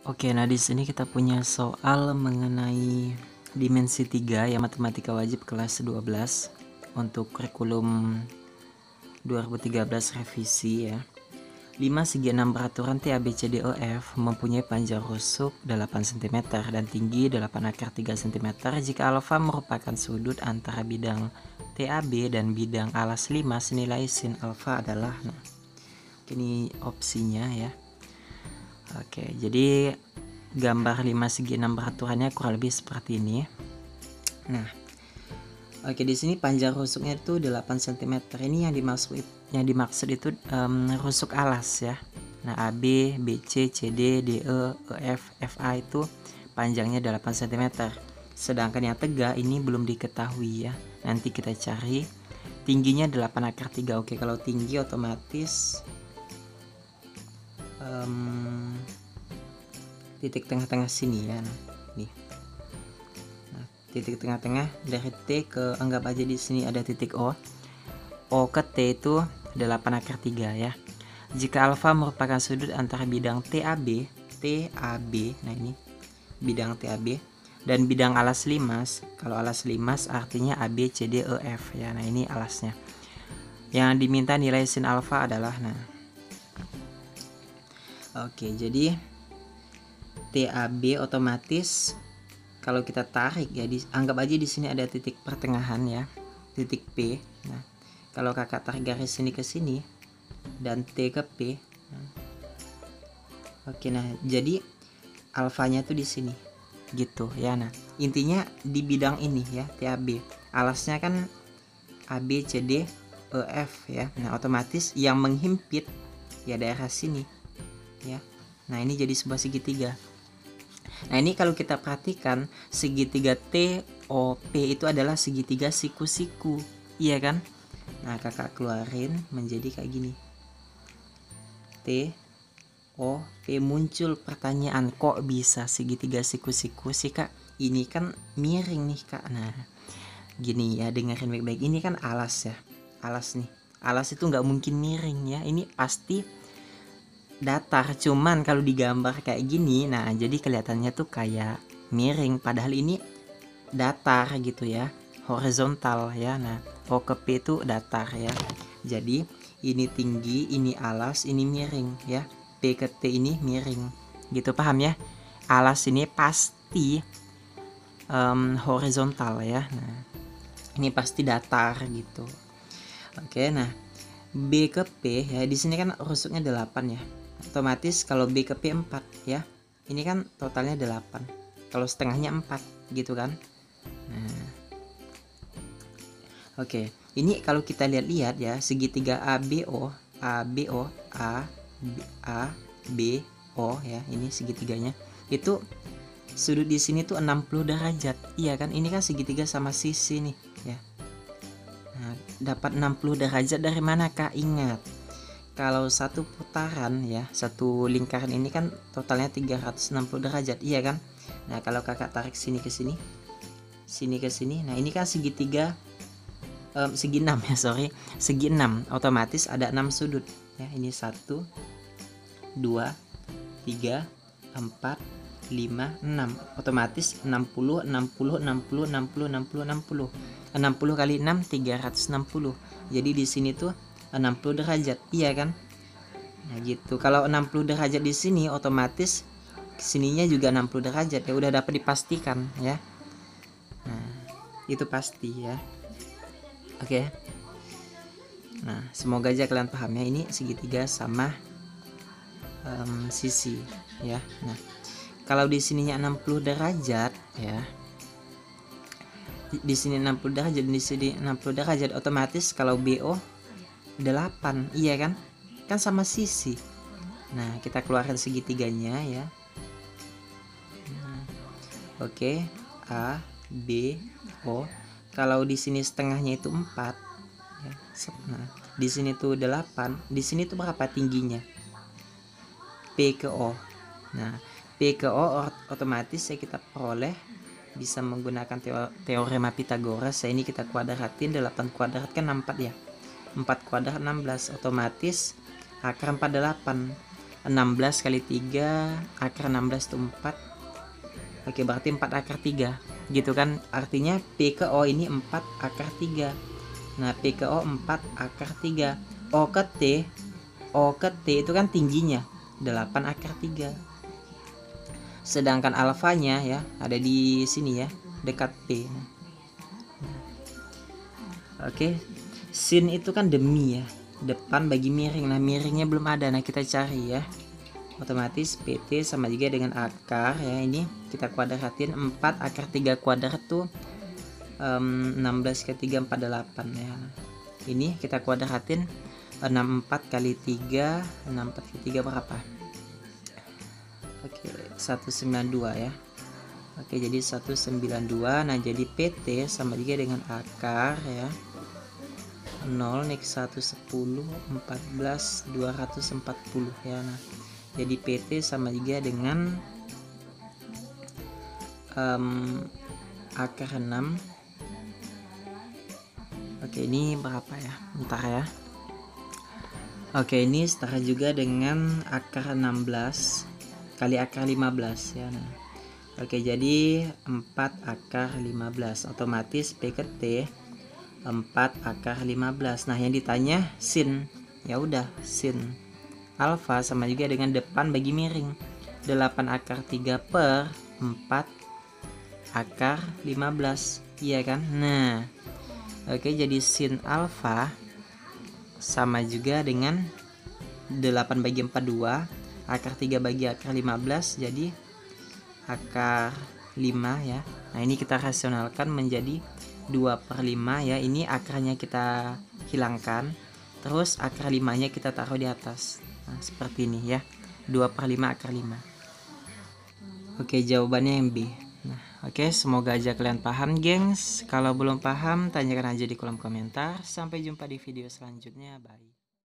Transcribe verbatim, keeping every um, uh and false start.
Oke, nah di sini kita punya soal mengenai dimensi tiga ya, matematika wajib kelas dua belas untuk kurikulum dua ribu tiga belas revisi ya. lima segi enam beraturan T A B C D E F mempunyai panjang rusuk delapan sentimeter dan tinggi delapan akar tiga sentimeter jika alfa merupakan sudut antara bidang T A B dan bidang alas lima senilai sin alfa adalah, nah ini opsinya ya. Oke, jadi gambar lima segi enam beraturannya kurang lebih seperti ini. Nah, oke, di sini panjang rusuknya itu delapan sentimeter. Ini yang dimaksud yang dimaksud itu um, rusuk alas ya. Nah, A B, B C, C D, D E, E F, F A itu panjangnya delapan sentimeter. Sedangkan yang tegak ini belum diketahui ya. Nanti kita cari. Tingginya delapan akar tiga. Oke, kalau tinggi otomatis um, titik tengah-tengah sini ya. Nah, nih. Nah, titik tengah-tengah dari T ke, anggap aja di sini ada titik O. O ke T itu delapan akar tiga ya. Jika alfa merupakan sudut antara bidang T A B, T A B, nah ini bidang T A B dan bidang alas limas. Kalau alas limas artinya A B C D E F ya. Nah, ini alasnya. Yang diminta nilai sin alfa adalah, nah. Oke, jadi T A B otomatis kalau kita tarik ya, di, anggap aja di sini ada titik pertengahan ya, titik P. Nah, kalau kakak tarik garis sini ke sini dan T ke P. Nah. Oke, nah jadi alfanya tuh di sini gitu ya. Nah, intinya di bidang ini ya, T A B. Alasnya kan A B C D E F ya. Nah, otomatis yang menghimpit ya daerah sini ya. Nah, ini jadi sebuah segitiga. Nah, ini kalau kita perhatikan segitiga T O P itu adalah segitiga siku-siku, iya kan? Nah, kakak keluarin menjadi kayak gini. T O P, muncul pertanyaan, kok bisa segitiga siku-siku sih kak? Ini kan miring nih kak. Nah, gini ya, dengerin baik-baik. Ini kan alas ya, alas nih. Alas itu nggak mungkin miring ya. Ini pasti datar, cuman kalau digambar kayak gini, nah jadi kelihatannya tuh kayak miring, padahal ini datar gitu ya, horizontal ya. Nah, O ke P itu datar ya. Jadi ini tinggi, ini alas, ini miring ya. P ke T ini miring gitu, paham ya? Alas ini pasti um, horizontal ya. Nah, ini pasti datar gitu. Oke, nah B ke P ya, di sini kan rusuknya delapan ya. Otomatis kalau B ke P empat ya. Ini kan totalnya delapan. Kalau setengahnya empat gitu kan. Nah. Oke, ini kalau kita lihat-lihat ya, segitiga A B O, A B O, A B, A B O ya, ini segitiganya. Itu sudut di sini tuh enam puluh derajat. Iya kan? Ini kan segitiga sama sisi nih ya. Nah, dapat enam puluh derajat dari mana kak? Ingat, kalau satu putaran ya, satu lingkaran ini kan totalnya tiga ratus enam puluh derajat, iya kan? Nah, kalau kakak tarik sini ke sini, sini ke sini, nah ini kan segitiga, um, segi enam ya, sorry, segi enam, otomatis ada enam sudut ya. Ini satu, dua, tiga, empat, lima, enam, otomatis enam puluh, enam puluh, enam puluh, enam puluh, enam puluh, enam puluh, enam puluh kali enam, tiga ratus enam puluh. Jadi di sini tuh enam puluh derajat, iya kan? Nah gitu. Kalau enam puluh derajat di sini, otomatis sininya juga enam puluh derajat ya, udah dapat dipastikan ya. Nah, itu pasti ya. Oke. Nah, semoga aja kalian paham ya, ini segitiga sama um, sisi ya. Nah, kalau di sininya enam puluh derajat ya. Di, di sini enam puluh derajat, di sini enam puluh derajat, otomatis kalau B O delapan, iya kan? Kan sama sisi. Nah, kita keluarkan segitiganya ya. Nah, oke, okay. A, B, O. Kalau di sini setengahnya itu empat ya. Nah, di sini tuh delapan, di sini tuh berapa tingginya? P ke O. Nah, P ke O otomatis ya kita peroleh bisa menggunakan teorema Pythagoras. Ya, ini kita kuadratin, delapan kuadrat kan empat ya. empat kuadrat enam belas, otomatis akar empat puluh delapan. enam belas kali tiga akar enam belas itu empat. Oke, berarti empat akar tiga gitu kan, artinya P ke O ini empat akar tiga. Nah, P ke O empat akar tiga. O ke T, O ke T itu kan tingginya delapan akar tiga. Sedangkan alfanya ya ada di sini ya, dekat P. Oke, sin itu kan demi ya, depan bagi miring. Nah, miringnya belum ada. Nah, kita cari ya. Otomatis P T sama juga dengan akar ya. Ini kita kuadratin, empat akar tiga kuadrat tuh um, enam belas kali tiga empat puluh delapan ya. Ini kita kuadratin, enam puluh empat kali tiga, enam puluh empat kali tiga berapa? Oke, seratus sembilan puluh dua ya. Oke, jadi seratus sembilan puluh dua. Nah, jadi P T sama juga dengan akar ya, nol nih seratus sepuluh, empat belas, dua ratus empat puluh ya. Nah, jadi P T sama juga dengan um, akar enam. Oke, ini berapa ya? Bentar ya. Oke, ini setara juga dengan akar enam belas kali akar lima belas ya. Nah, oke, jadi empat akar lima belas. Otomatis P ke T empat akar lima belas. Nah, yang ditanya sin. Ya udah, sin alfa sama juga dengan depan bagi miring, delapan akar tiga per empat akar lima belas. Iya kan? Nah, oke, jadi sin alfa sama juga dengan delapan bagi empat, dua, akar tiga bagi akar lima belas, jadi akar lima ya. Nah, ini kita rasionalkan menjadi dua per lima ya. Ini akarnya kita hilangkan, terus akar limanya kita taruh di atas. Nah, seperti ini ya, dua per lima akar lima. Oke, jawabannya yang B. Nah, oke, semoga aja kalian paham gengs. Kalau belum paham, tanyakan aja di kolom komentar. Sampai jumpa di video selanjutnya, bye.